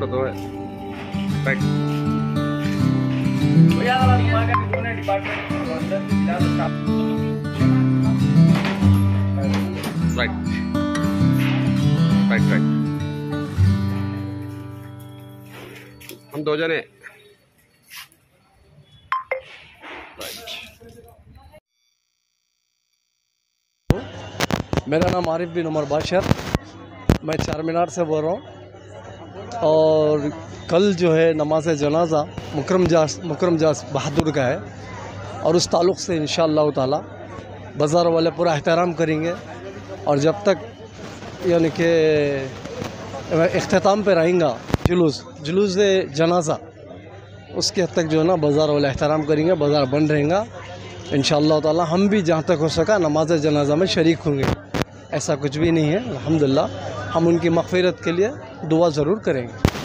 दो right. Right right हम दो जने मेरा नाम आरिफ बिन उमर बाशर, मैं चार मीनार से बोल रहा हूँ। और कल जो है नमाज जनाजा मुकरम जास बहादुर का है और उस ताल्लुक़ से इंशाअल्लाह ताला बाज़ार वाले पूरा एहतराम करेंगे और जब तक यानी कि इख्तिताम पे रहेगा जुलूस जनाजा उसके हद तक जो है ना बाज़ार वाले एहतराम करेंगे, बाज़ार बंद रहेगा इंशाअल्लाह ताला। हम भी जहाँ तक हो सका नमाज जनाजा में शरीक होंगे, ऐसा कुछ भी नहीं है। अल्हम्दुलिल्लाह हम उनकी मग़फ़िरत के लिए दुआ ज़रूर करेंगे।